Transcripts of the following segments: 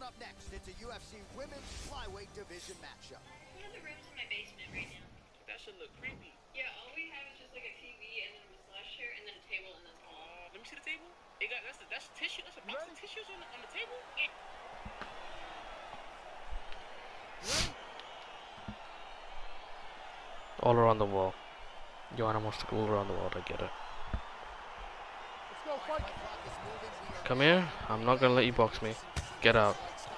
Coming up next, it's a UFC Women's Flyweight Division matchup. One of the rooms in my basement right now. That should look creepy. Yeah, all we have is just like a TV and then a massage chair and then a table and that's all. Let me see the table. It got that's tissue. That's a box of tissues on the table. Yeah. All around the wall. Joanna wants to go all around the wall. I get it. Let's go, fight. Come here. I'm not gonna let you box me. Get out.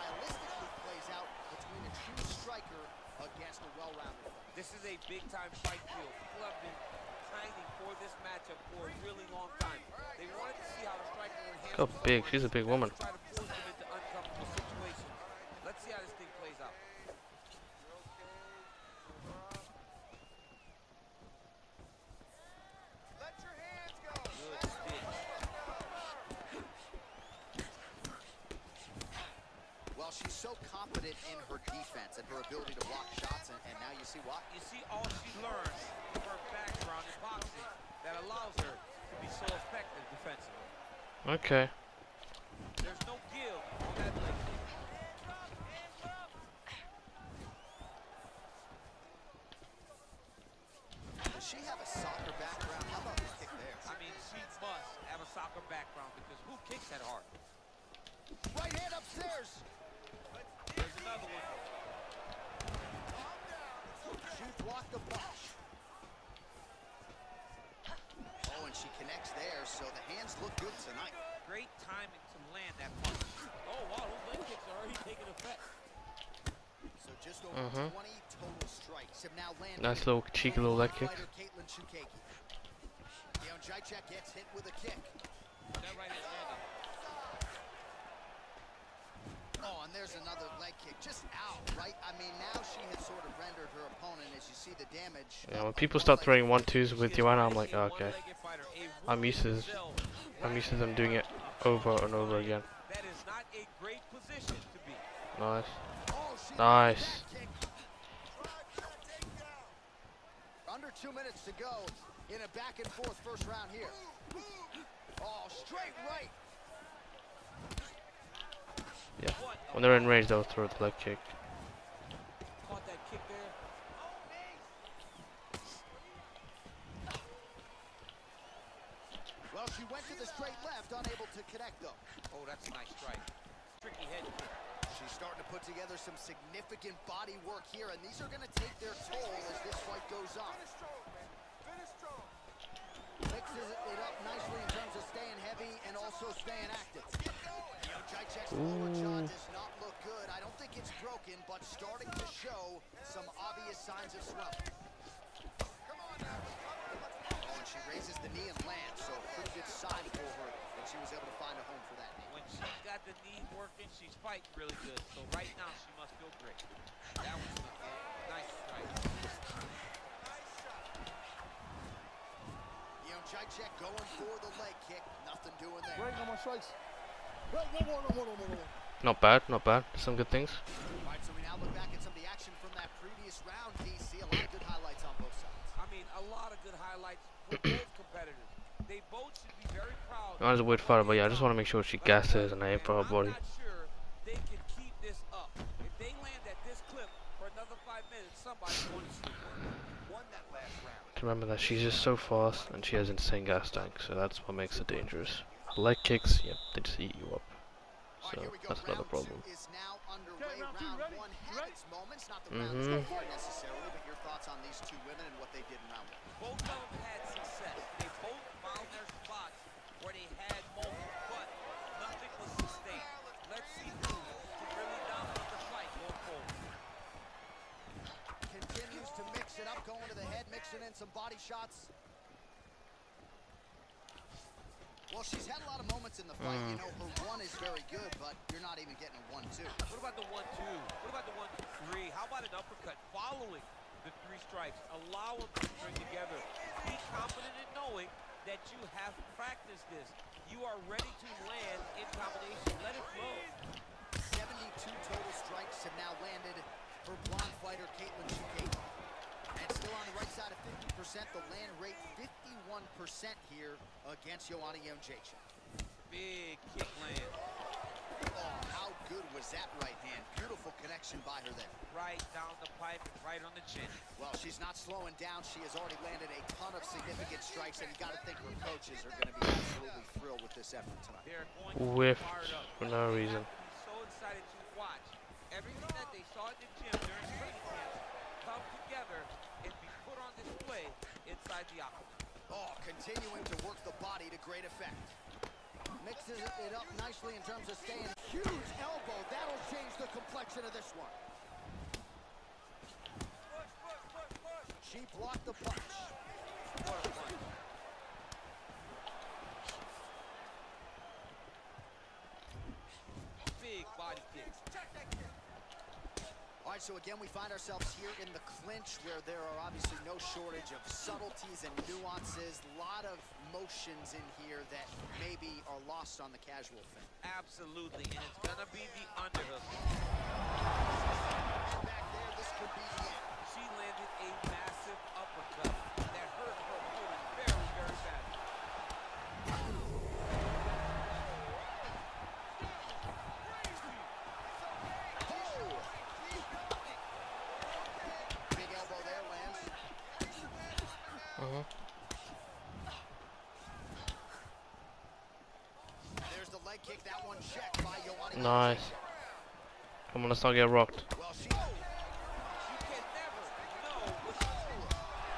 This is a big-time fight field. People have been training for this matchup for a really long time. They wanted to see how the striker would handle Look how big. She's a big woman. try to force them into uncomfortable situations. Let's see how this thing plays out. Let your hands go. Good stitch. Well, she's so confident in her defense and her ability to block shots, and now you see why. You see all she learned from her background in boxing that allows her to be so effective defensively. Okay. There's no give on that leg kick. Does she have a soccer background? How about this kick there? I mean, she must have a soccer background because who kicks that hard? Right hand upstairs. There's another one. She blocked the punch. Oh, and she connects there, so the hands look good tonight. Great timing to land that punch. Oh, wow, those leg kicks are already taking effect. So just over 20 total strikes have now landed. Nice little cheeky little leg kick. Caitlin Chukagi. Leon Jacek gets hit with a kick. That right hand landed. Oh, and there's another leg kick, just out, right? I mean, now she has sort of rendered her opponent, as you see the damage. Yeah, when people start throwing 1-2s with Joanna, I'm like, oh, okay. I'm used to them doing it over and over again. That is not a great position to be. Nice. Oh, she Nice. Under 2 minutes to go in a back and forth first round here. Oh, straight right. Yeah. When they're in range, they'll throw the leg kick. Caught that kick there. Well, she went to the straight left, unable to connect though. Oh, that's a nice strike. Tricky head kick. She's starting to put together some significant body work here, and these are going to take their toll as this fight goes on. Mixes it up nicely in terms of staying heavy and also staying active. Jacek's lower jaw does not look good. I don't think it's broken, but starting to show some obvious signs of swelling. Oh, and she raises the knee and lands, so pretty good sign for her that she was able to find a home for that knee. When she's got the knee working, she's fighting really good. So right now, she must feel great. That was a nice strike. Jacek going for the leg kick. Nothing doing there. Right, no more strikes. Right, no. Not bad, not bad. Some good things. All right, so we now look back at some of the action from that previous round, DC. A lot of good highlights on both sides. I mean, a lot of good highlights for both competitors. They both should be very proud. That was a weird fight, but yeah, I just want to make sure she gasses and I aim for her body. I'm not sure they can keep this up. If they land at this clip for another 5 minutes, somebody's going to sleep. Won that last round. Remember that she's just so fast and she has insane gas tank, so that's what makes her dangerous. Her leg kicks, yep, they just eat you up. So that's another problem. Is now underway. Round one had its moments, not the round two necessarily, but your thoughts on these two women and what they did in round one? Both of them had success. They both found their spots where they had moments, but nothing was sustained. Let's see who can really dominate the fight going forward. Continues to mix it up, going to the head, mixing in some body shots. Well, she's had a lot of moments in the fight. You know, her one is very good, but you're not even getting a 1-2. What about the 1-2? What about the 1-2-3? How about an uppercut following the 3 strikes? Allow them to string together. Be confident in knowing that you have practiced this. You are ready to land in combination. Let it flow. 72 total strikes have now landed for blonde fighter Caitlin Chukagi. And still on the right side of 50%, the land rate 51% here against Joanna Jędrzejczyk. Big kick land. Oh, how good was that action by her there. Right down the pipe, right on the chin. Well, she's not slowing down. She has already landed a ton of significant strikes, and you got to think her coaches are going to be absolutely thrilled with this effort tonight. They're going to be Whiffed fired up. for no reason. He's so excited to watch everything that they saw in the gym during training camps come together and be put on display inside the octagon. Oh, continuing to work the body to great effect. Mixes it up nicely in terms of staying. Huge elbow. That'll change the complexion of this one. She blocked the punch. What a punch. Big body kick. All right, so again, we find ourselves here in the clinch where there are obviously no shortage of subtleties and nuances. A lot of motions in here that maybe are lost on the casual fan. Absolutely, and it's gonna be the underhook. Back there, this could be the end. She landed a massive uppercut that hurt her opponent very, very badly. Big elbow there, lands. There's the leg kick. That one checked by Joanna. Nice. Come on, let's not get rocked. Well, she... You can never know what she's doing.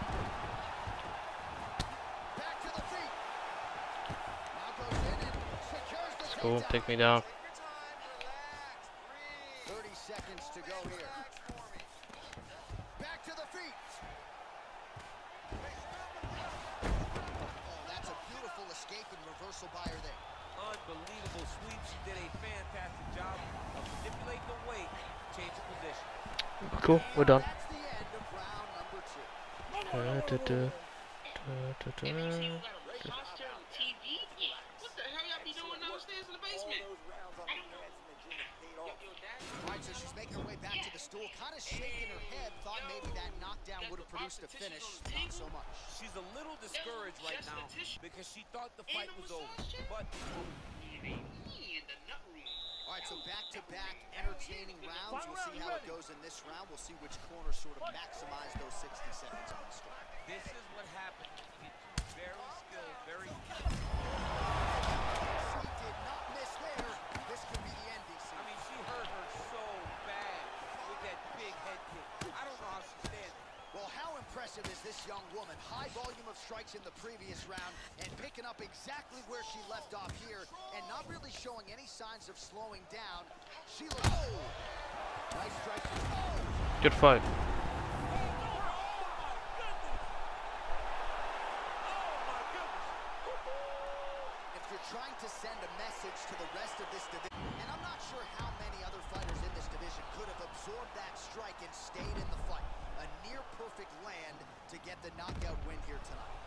Back to the feet. Now goes in and secures the Cool, takedown. take me down. 30 seconds to go here. Back to the feet. Oh, that's a beautiful escape and reversal by her there. Unbelievable sweep. She did a fantastic job of manipulating the weight, changing position. Cool, we're done. That's the end of round number 2. It makes you got a roster on TV? Yeah. What the hell y'all be doing downstairs in the basement? I don't know. Yo, Dad? All right, so she's making her way back to the stool, kind of shaking her head, thought maybe that knockdown would have produced a finish. Not so much. She's a little discouraged right now because she thought the fight was over. But All right, so back-to-back entertaining rounds. We'll see how it goes in this round. We'll see which corner sort of maximize those 60 seconds on the score. this is what happens when you get two very skilled, very... She did not miss there. This could be the end, DC. I mean, she hurt her so bad with that big head kick. I don't know how she stands. Well, how impressive is this young woman? High volume of strikes in the previous round and picking up exactly where she left off here and not really showing any signs of slowing down. She looks... Oh! Nice strikes. Oh! Good fight. If you're trying to send a message to the rest of this division, and I'm not sure how many other fighters in this division could have absorbed that strike and stayed in the fight. A near-perfect land to get the knockout win here tonight.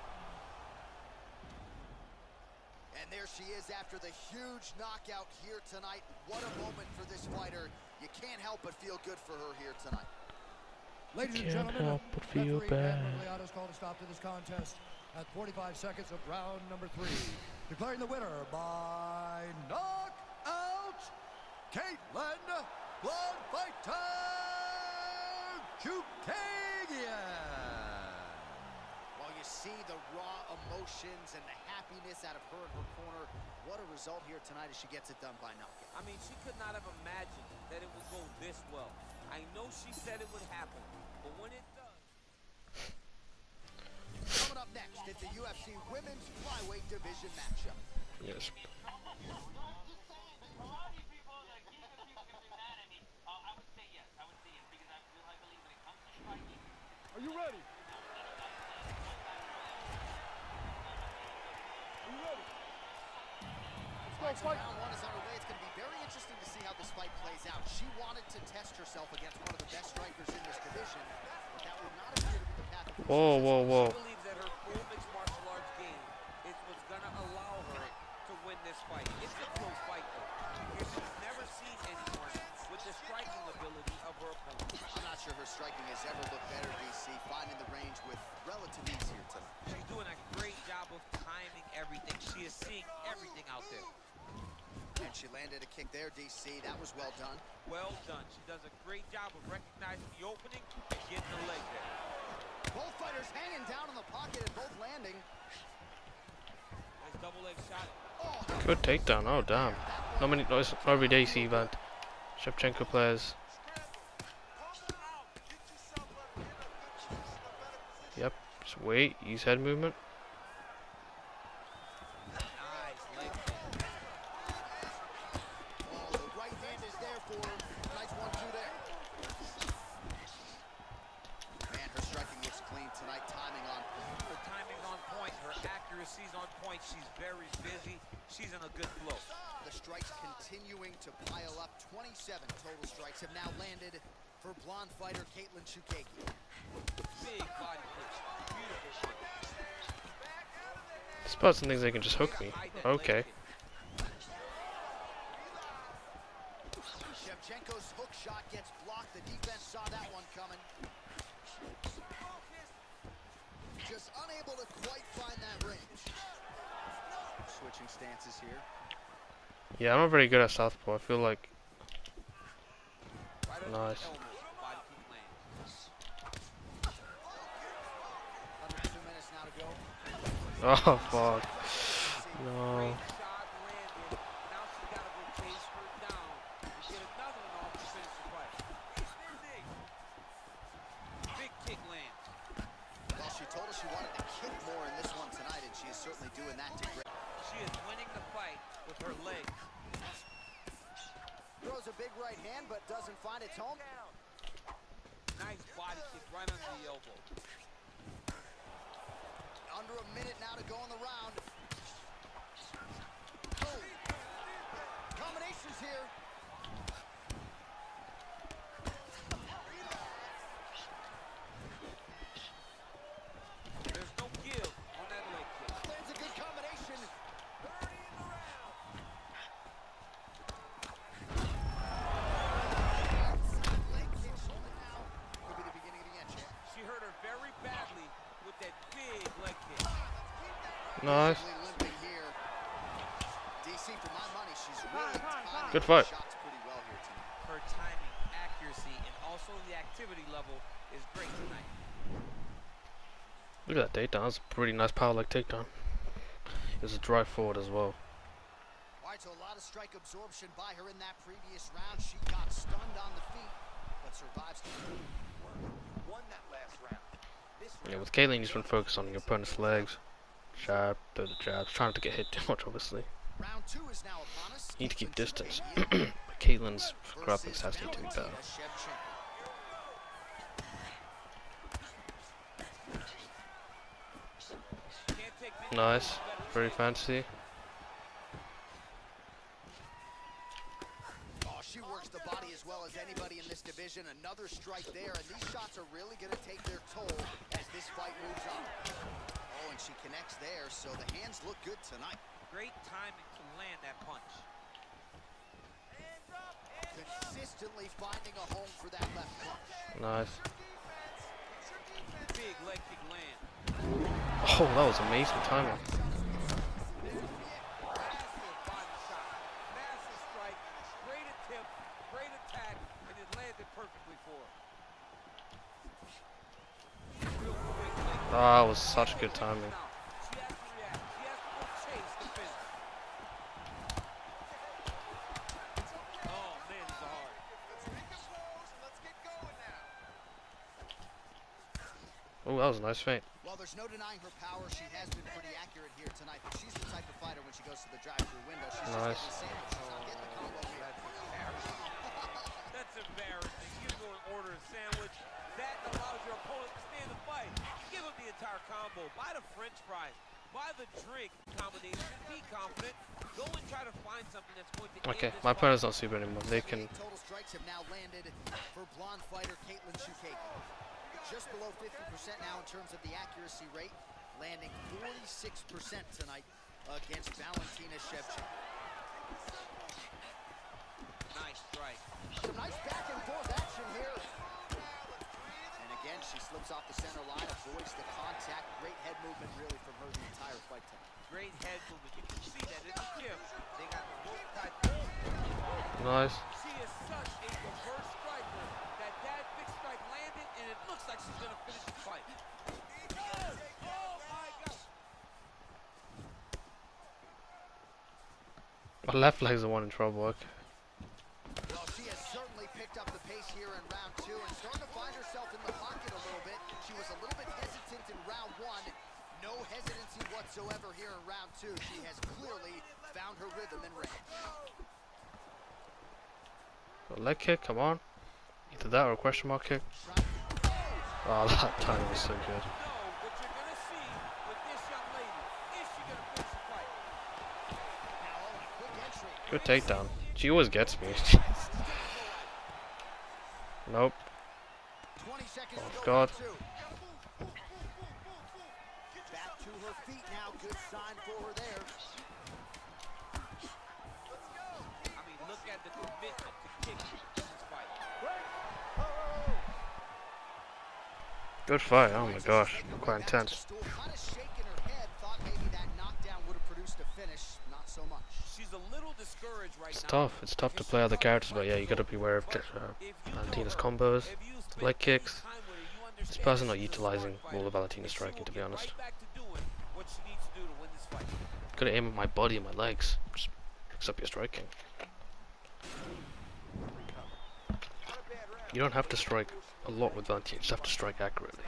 And there she is after the huge knockout here tonight. What a moment for this fighter. You can't help but feel good for her here tonight. Ladies and Can't gentlemen, help but feel referee bad. Dan Miragliotta has called a stop to this contest at 45 seconds of round number 3. Declaring the winner by knockout, Caitlin Blood Fighter Chookagian. Well, you see the raw emotions and the happiness out of her in her corner. What a result here tonight as she gets it done by knockout. I mean, she could not have imagined that it would go this well. I know she said it would happen, but when it does... Coming up next, it's the UFC Women's Flyweight Division matchup. Yes. Are you ready? Are you ready? Let's go fight. Round 1 is underway. It's going to be very interesting to see how this fight plays out. She wanted to test herself against one of the best strikers in this division, but that would not appear to be the path of Whoa, whoa, whoa. She believes that her full mixed martial arts game is what's going to allow her to win this fight. It's a close fight, though, because she's never seen anyone with the striking ability of her opponent. I'm not sure her striking has ever looked better, DC, finding the range with relative ease here tonight. She's doing a great job of timing everything. She is seeing everything out there. And she landed a kick there, DC. That was well done. Well done. She does a great job of recognizing the opening and getting the leg there. Both fighters hanging down in the pocket and both landing. Nice double leg shot. Good takedown. Oh damn. Not many. No, it's not every day you see that Shevchenko players. Yep. Just wait. Use head movement. Nice leg kick. Oh, the right hand is there for her. Nice 1-2 there. Man, her striking looks clean tonight. Timing on point. Her timing's on point. Her accuracy's on point. She's very busy. She's in a good flow. The strikes continuing to pile up. 27 total strikes have now landed for blonde fighter Katlyn Chookagian. Big body push. Beautiful push. Spots and things they can just hook me. Okay. Shevchenko's hook shot gets blocked. The defense saw that one coming. Just unable to quite find that range. Switching stances here. Yeah, I'm not very good at southpaw. I feel like. Right under Nice. the elbow. Body kick lands. Under 2 minutes now to go. Oh fuck. No. Great shot landed. Now she's got to go chase her down and get another one off to finish the fight. Big kick lands. Well, she told us she wanted to kick more in this one tonight, and she is certainly doing that to Greg. She is winning the fight with her leg. Throws a big right hand, but doesn't find its home. Nice body kick right under the elbow. Under a minute now to go in the round. Oh. Combinations here. There's no give on that leg kick. Lands a good combination. Leg kick showing now. Could be the beginning of the end, champ. She hurt her very badly with that big leg kick. Nice. Basically limping here. DC, for my money, she's really timing Good fight. shots pretty well here tonight. Her timing, accuracy, and also the activity level is great tonight. Look at that takedown. That's a pretty nice power leg takedown. It was a drive forward as well. All right, so a lot of strike absorption by her in that previous round. She got stunned on the feet, but survives to Won that last round. This Yeah, with Katlyn, you just want to focus on your opponent's legs. Jab, throw the jabs. Trying to get hit too much, obviously. round 2 is now upon us. You need to keep Katlyn distance. Chookagian Katlyn's grappling versus stats need to be better. Valentina Shevchenko. Can't take many Nice. better Very shape. fancy. Oh, she works the body as well as anybody in this division. Another strike there, and these shots are really going to take their toll as this fight moves on. Oh, and she connects there, so the hands look good tonight. Great timing to land that punch. Consistently finding a home for that left punch. Nice. Big leg kick land. Oh, that was amazing timing. Massive body shot. Massive strike. Great attempt. Great attack. And it landed perfectly for her. Real quick leg kick. That was such good timing. Now, she has to react. She has to go chase the finish. Oh, man, these are hard. Oh, that was a nice feint. Well, there's no denying her power. She has been pretty accurate here tonight, but she's the type of fighter when she goes to the drive-through window. She's Nice. just getting the sandwich. She's not getting the combo here. That's embarrassing. You go and order a sandwich. That allows your opponent to stay in the fight. Give him the entire combo. Buy the French fries. Buy the drink combination. Be confident. Go and try to find something that's going to Okay, end this my fight. opponent's not super anymore. They can. 8 total strikes have now landed for blonde fighter Katlyn Chookagian. Just below 50% now in terms of the accuracy rate, landing 46% tonight against Valentina Shevchenko. Nice strike. Some nice back and forth action here. And again, she slips off the center line, avoids the contact. Great head movement really from her the entire fight time. Great head movement. You can see that in the gym. They got the both tied. Nice. She is such a diverse striker that big strike landed, and it looks like she's gonna finish the fight. Oh my God! My left leg's the one in trouble. Okay. Well, she has certainly picked up the pace here in round 2 and starting to find herself in the pocket a little bit. She was a little bit hesitant in round 1. No hesitancy whatsoever here in round 2. She has clearly found her rhythm and range. Leg kick, come on. Either that or a question mark kick. Oh, that time was so good. What you're gonna see with this young lady is she gonna finish the fight. Now, a quick entry. Good takedown. She always gets me. Nope. 20 seconds Oh, to go. God. Round 2. Back to her feet now. Good sign for her there. I mean, look at the commitment to kick in this fight. Good fight. Oh my gosh. Quite intense. Kind of shaking her head. Thought maybe that knockdown would have produced a finish. Not so much. She's a little discouraged right It's now. tough. It's tough to play other characters, but yeah, you gotta be aware of Valentina's combos, leg kicks. This person not utilizing all of Valentina's striking, to be honest. Gotta aim at my body and my legs. Just mix up your striking. You don't have to strike a lot with Valentina, you just have to strike accurately.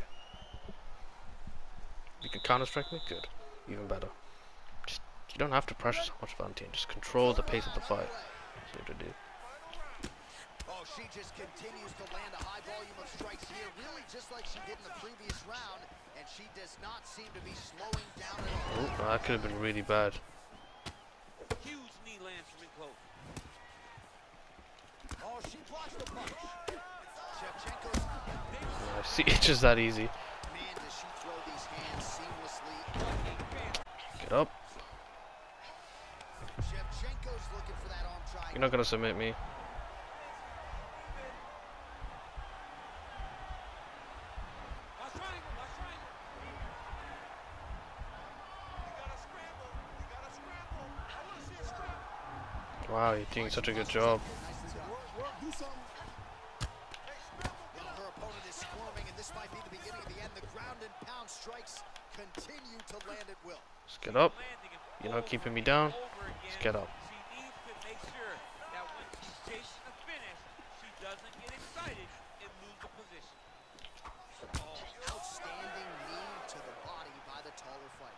You can counter strike me? Good. Even better. Just, you don't have to pressure so much Valentina, just control the pace of the fight. That's what you do. Oh, she just continues to land a high volume of strikes here, really just like she did in the previous round, and she does not seem to be slowing down at all. Oh, that could have been really bad. Huge knee lands from in close. Oh, she blocks the punch. Shevchenko's... See, it's just that easy. Man, does she throw these hands seamlessly. Get up. Shevchenko's looking for that arm triangle. You're not gonna submit me. Wow, you're doing such a good job. Well, her opponent is squirming, and this might be the beginning of the end. The ground and pound strikes continue to land at will. Just get up. You're not keeping me down. Just get up. She needs to make sure that when she's chasing the finish, she doesn't get excited and lose the position. Oh, outstanding knee to the body by the taller fighter.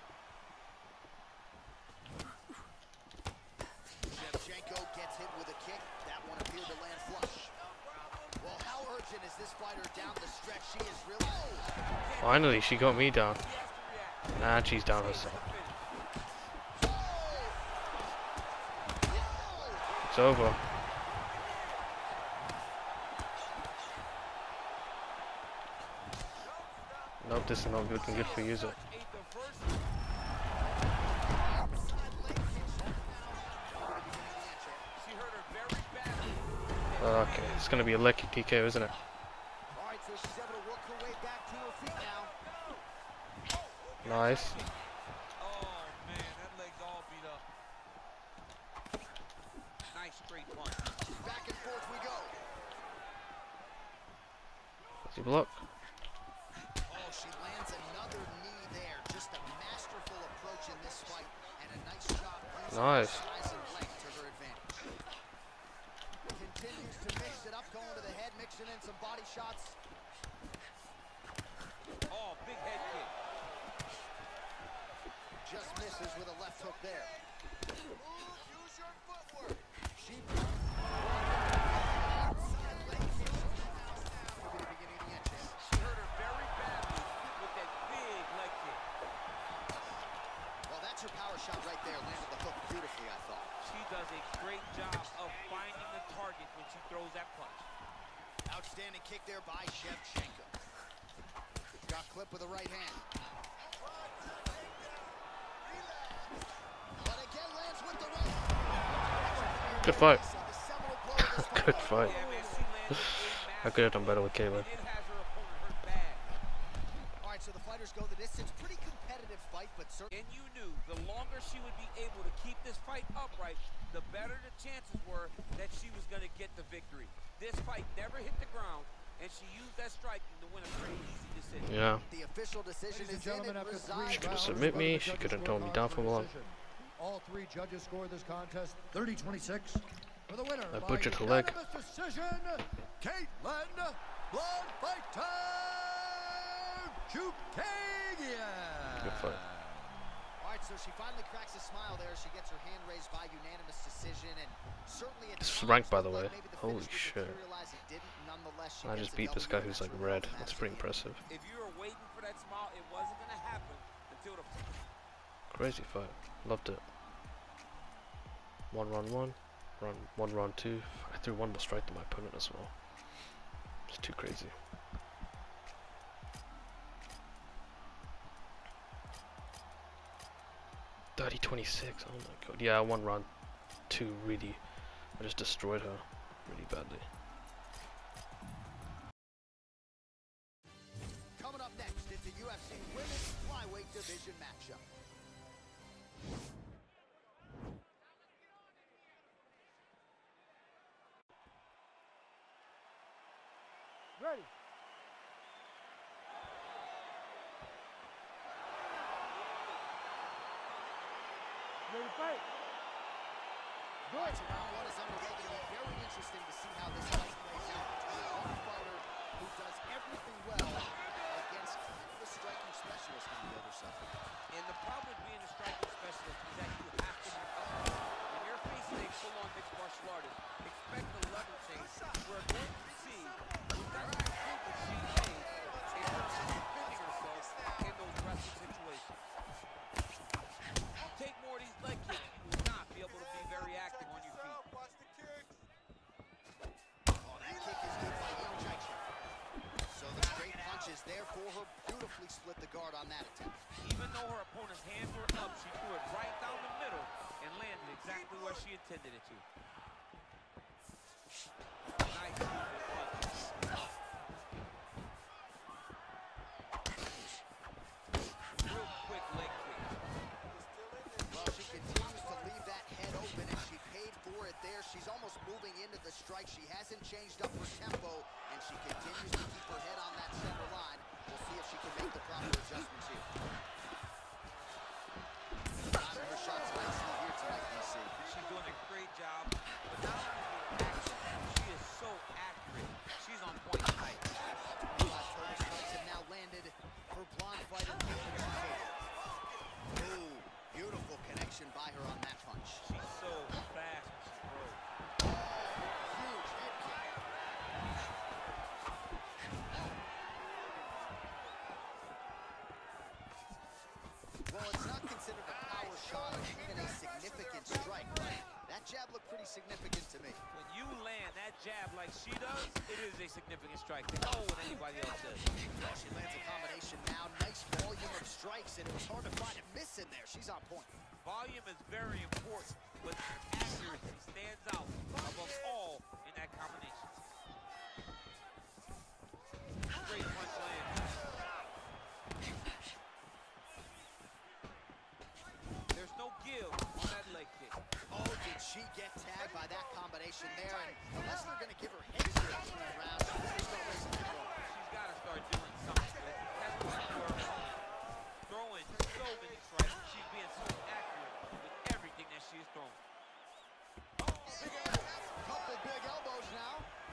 Shevchenko gets hit with a kick. That one appeared to land flush. Well, how urgent is this fighter down the stretch? She is really... Finally, she got me down. Nah, she's down herself. It's over. Nope, this is not looking good for user. Okay, it's gonna be a lucky TKO, isn't it? Alright, so she's able to work her way back to her feet now. Nice. Oh man, that leg's all beat up. Nice straight punch. Back and forth we go. Does he block? Oh, she lands another knee there. Just a masterful approach in this fight, and a nice job using Nice. her size and length to her advantage. Continues to mix it up, going to the head, mixing in some body shots. Oh, big head kick. Just misses with a left hook there. Use your footwork. She could be the beginning of the end, champ. She hurt her very badly with that big leg kick. Well, that's her power shot right there. Landed the hook beautifully, I thought. She does a great job of finding the target when she throws that punch. Outstanding kick there by Shevchenko. Got clipped with the right hand. But again lands with the right. Good fight. So the seminal blow of this fight. Good fight. Yeah, man, she landed I could have done better with Caitlyn. It has her opponent hurt bad. All right, so the fighters go the distance. Pretty competitive fight. fight, but certainly. And you knew the longer she would be able to keep this fight upright, the better the chances were that she was going to get the victory. This fight never hit the ground, and she used that striking to win a pretty easy decision. Yeah. The official decision Ladies and is in. gentlemen, It after 3 resides. She could've rounds, submit one of me, the she judges could've scored told me a down for long. decision. All 3 judges scored this contest 30-26 for the winner. I by butchered her leg. unanimous decision, Caitlin Blood Fight Time Chookagian. Good fight. All right, so she finally cracks a smile there. She gets her hand raised by unanimous decision, and certainly at This is times ranked, by looked the way. like maybe the Holy finish shit. would materialize. It didn't. Nonetheless, she I gets just a beat this W, guy and who's that's like her red. home That's match pretty of the evening. impressive. If you were waiting for that smile, it wasn't going to happen until the... Crazy fight. Loved it. 1 round 1. 1 round 2. I threw one more strike to my opponent as well. It's too crazy. $30-26. Oh my god. Yeah, 1 round 2 really. I just destroyed her really badly. Coming up next, it's a UFC Women's Flyweight Division matchup. Ready. Ready to fight. All right, so round 1 is underway. It'll be very interesting to see how this fight plays out between one fighter who does everything well against the striking specialist on the other side. And the problem with being a striking specialist is that you have to be upright. When you're facing a full-on mixed martial artist, expect the level change. We're going to see that improvement she made in terms of defending herself in those wrestling situations. Take more of these leg kicks, you will not be able to be very active on your feet. Oh, that kick is good by Yang Jaichek. So the straight punch is there for her. Beautifully split the guard on that attempt. Even though her opponent's hands were up, she threw it right down the middle and landed exactly where she intended it to. Nice punch. Real quick leg kick. Well, she continues to leave that head open, and she paid for it there. She's almost moving into the strike. She hasn't changed up her tempo, and she continues to keep her head on that center line. We'll see if she can make the proper adjustments here. Timing her shots nicely here tonight, DC. She's doing a great job, but not only accurate, she is so accurate. She's on point tonight. Total strikes have now landed for blonde fighter Caitlin Chookagian. Ooh, beautiful connection by her on that punch. She's so fast when she throws. Huge head kick. Well, it's not considered a power shot or even a significant strike, but that jab looked pretty significant to me. When you land that jab like she does, it is a significant strike. They know what anybody else says. Well, she lands a combination now. Nice volume of strikes, and it was hard to find a miss in there. She's on point. Volume is very important, but accuracy stands out above all in that combination. Great punch land. There's no give on that leg kick. Oh, did she get tagged by that combination there? And unless they're going to give her head grips in the round, she's going to start raising the bar. She's got to start doing something with it. That's what she's doing. Throwing so many strikes. She's being so accurate with everything that she's throwing. Couple big elbows now.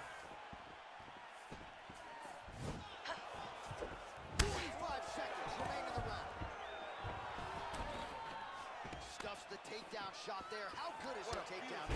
45 seconds remain in the round. Stuffs the takedown shot there. How good is her takedown?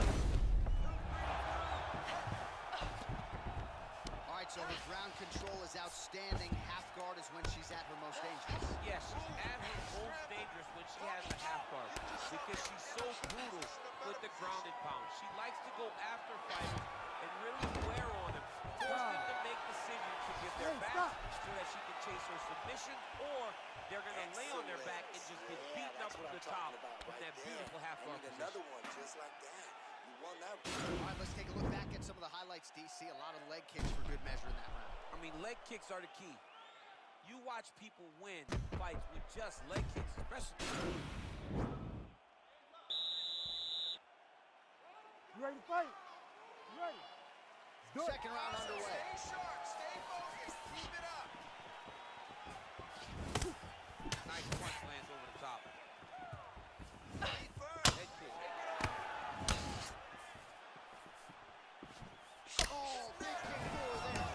All right, so her ground control is outstanding. Half guard is when she's at her most dangerous. Yes, she's at her most dangerous when she has the half guard because she's so brutal with the ground and pound. She likes to go after fighters and really wear on them, force them to make decisions to give their back so that she can chase her submission, or they're going to lay on their back and just get beaten up from the top with that beautiful half guard position. Another one just like that. You won that. All right, let's take a look back at some of the highlights, DC. A lot of leg kicks for good measure in that round. I mean, leg kicks are the key. You watch people win fights with just leg kicks, especially. You ready to fight? You ready? Second round underway. Stay sharp, stay focused, keep it up. Nice punch lands over the top. Feet first. Head kick. Oh, big kick forward there.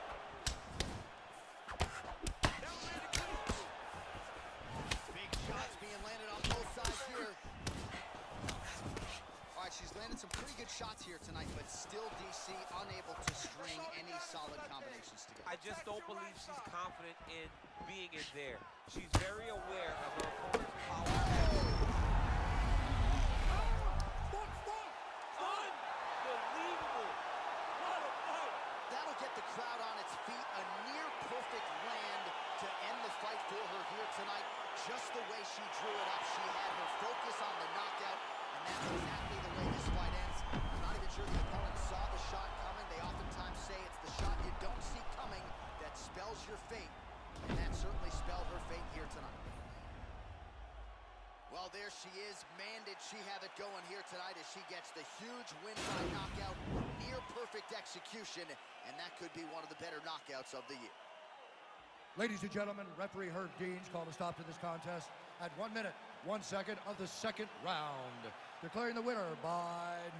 Big shots being landed on both sides here. All right, she's landed some pretty good shots here tonight, but still DC unable to string any solid combinations together. I just don't believe she's confident in being in there. She's very aware of her opponent's power. Unbelievable. What a fight. That'll get the crowd on its feet. A near perfect land to end the fight for her here tonight. Just the way she drew it up. She had her focus on the knockout, and that's exactly the way this fight ends. I'm not even sure the opponent saw the shot coming. They oftentimes say it's the shot you don't see coming that spells your fate, and that certainly spelled her fate here tonight. Well, there she is. Man, did she have it going here tonight as she gets the huge win by knockout. Near perfect execution, and that could be one of the better knockouts of the year. Ladies and gentlemen, referee Herb Deans called a stop to this contest at 1 minute, 1 second of the second round. Declaring the winner by